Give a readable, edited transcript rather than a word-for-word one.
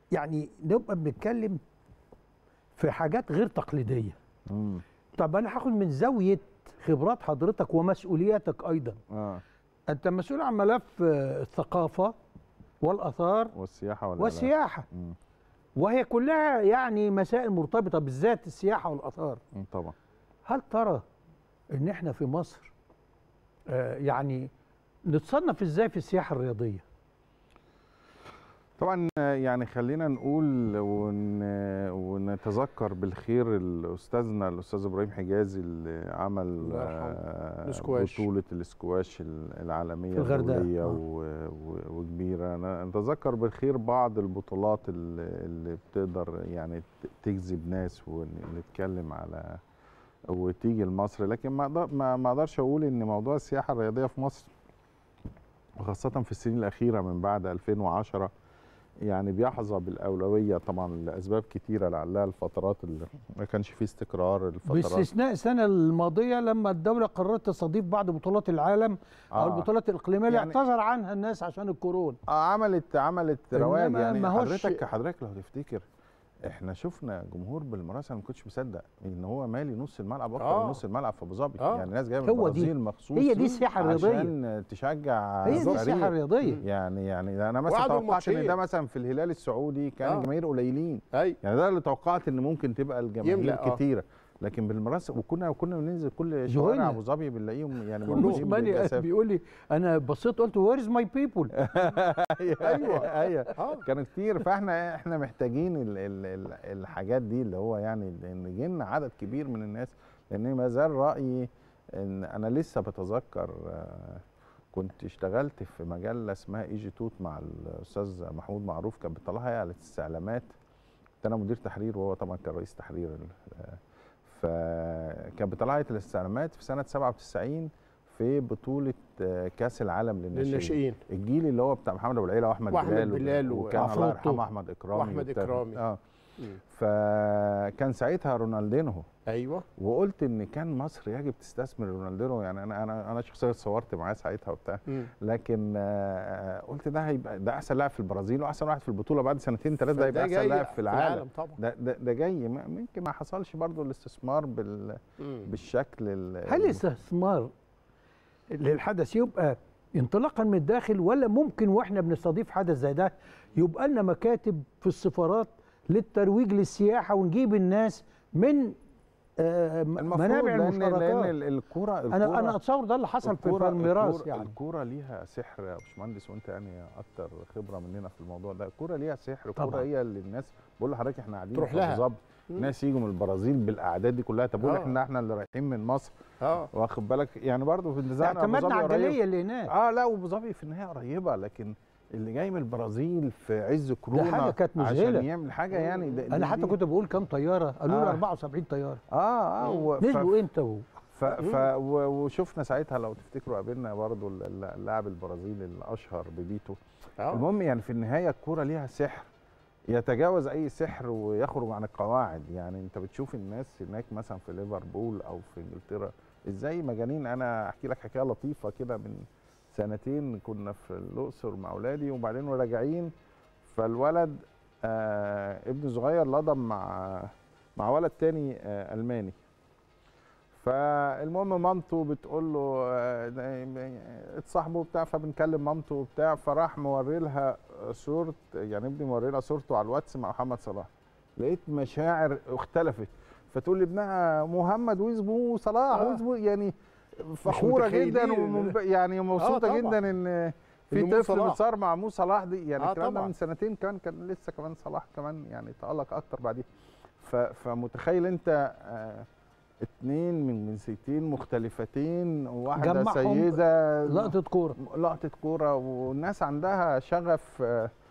يعني نبقى بنتكلم في حاجات غير تقليديه. طب انا هاخد من زاويه خبرات حضرتك ومسؤولياتك ايضا. انت مسؤول عن ملف الثقافه والاثار والسياحه وهي كلها يعني مسائل مرتبطه، بالذات السياحه والاثار. طبعا. هل ترى ان احنا في مصر يعني نتصنف ازاي في السياحه الرياضيه؟ طبعا يعني خلينا نقول ونتذكر بالخير الاستاذ ابراهيم حجازي اللي عمل بطوله الاسكواش العالميه الدوليه وكبيره. نتذكر بالخير بعض البطولات اللي بتقدر يعني تجذب ناس ونتكلم على وتيجي لمصر. لكن ما اقدرش اقول ان موضوع السياحه الرياضيه في مصر وخاصه في السنين الاخيره من بعد 2010 يعني بيحظى بالأولوية طبعا لأسباب كتيرة، لعلها الفترات اللي ما كانش فيه استقرار، الفترات باستثناء السنة الماضية لما الدولة قررت تستضيف بعض بطولات العالم أو البطولات الإقليمية اللي يعني اعتذر عنها الناس عشان الكورونا. عملت رواد. يعني حضرتك لو تفتكر احنا شفنا جمهور بالمراسم ما كنتش مصدق ان هو مالي نص الملعب واكتر من نص الملعب في ابو ظبي. يعني ناس جايه من البرازيل مخصوص. هي دي السياحه الرياضيه عشان تشجع. هي دي السياحه الرياضيه. يعني انا مثلا توقعت ان ده مثلا في الهلال السعودي كان الجماهير قليلين. يعني ده اللي توقعت ان ممكن تبقى الجماهير كتيره. لكن بالمراسم وكنا بننزل كل شوارع ابو ظبي بنلاقيهم يعني موجودين. بيقول لي انا بصيت قلت وير از ماي بيبل. ايوه كانوا كتير. فاحنا محتاجين الحاجات دي اللي هو يعني ان يجي لنا عدد كبير من الناس. لان ما زال رايي ان انا لسه بتذكر كنت اشتغلت في مجله اسمها ايجي توت مع الاستاذ محمود معروف، كان بيطلعها على الاستعلامات. كنت انا مدير تحرير وهو طبعا كان رئيس تحرير. فكان بطلعت الاستعلامات في سنه 97 في بطوله كاس العالم للناشئين. الجيل اللي هو بتاع محمد ابو العيله واحمد بلال وكان الله يرحمه احمد اكرامي. فكان ساعتها رونالدينهو. ايوه. وقلت ان كان مصر يجب تستثمر رونالدينهو. يعني انا شخصيا اتصورت معاه ساعتها وبتاع. لكن قلت ده هيبقى ده احسن لاعب في البرازيل واحسن واحد في البطوله بعد سنتين ثلاثه. ده هيبقى احسن لاعب في العالم طبعا. ده جاي. يمكن ما حصلش برضو الاستثمار بالشكل. هل الاستثمار للحدث يبقى انطلاقا من الداخل، ولا ممكن واحنا بنستضيف حدث زي ده يبقى لنا مكاتب في السفارات للترويج للسياحه ونجيب الناس من منابع المشتركات؟ لان الكوره انا اتصور ده اللي حصل في الميراث. يعني الكوره ليها سحر يا باشمهندس، وانت يعني اكتر خبره مننا في الموضوع ده. الكوره ليها سحر. الكوره هي اللي الناس بقول لحضرتك احنا قاعدين في ابو ظبي ناس يجوا من البرازيل بالاعداد دي كلها. طب بقول احنا اللي رايحين من مصر واخد بالك يعني برضه في النزاع ابو ظبي العجليه اللي هناك لا وابو ظبي في النهايه قريبه، لكن اللي جاي من البرازيل في عز كورونا ده حاجه كانت مذهله عشان يعمل حاجه. يعني انا حتى كنت بقول كام طياره قالوا لي 74 طياره. نزلوا امتى وشفنا ساعتها لو تفتكروا قابلنا برضه اللاعب البرازيلي الاشهر ببيتو. المهم يعني في النهايه الكوره ليها سحر يتجاوز اي سحر ويخرج عن القواعد. يعني انت بتشوف الناس هناك مثلا في ليفربول او في انجلترا ازاي مجانين. انا احكي لك حكايه لطيفه كده. من سنتين كنا في الاقصر مع اولادي وبعدين راجعين، فالولد ابن صغير لضم مع ولد تاني الماني. فالمهم مامته بتقول له اتصاحبوا بتاع، فبنكلم مامته وبتاع، فراح موري لها صورة، يعني ابني موري لها صورته على الواتس مع محمد صلاح. لقيت مشاعر اختلفت. فتقول لابنها مهمد واسمه صلاح واسمه يعني فخوره جدا يعني مبسوطه جدا ان في طفل متصور مع مو صلاح دي. يعني الكلام ده من سنتين كان لسه كمان صلاح كمان يعني تألق اكتر بعدين. فمتخيل انت اتنين من جنسيتين مختلفتين وواحده سيده لقطه كوره والناس عندها شغف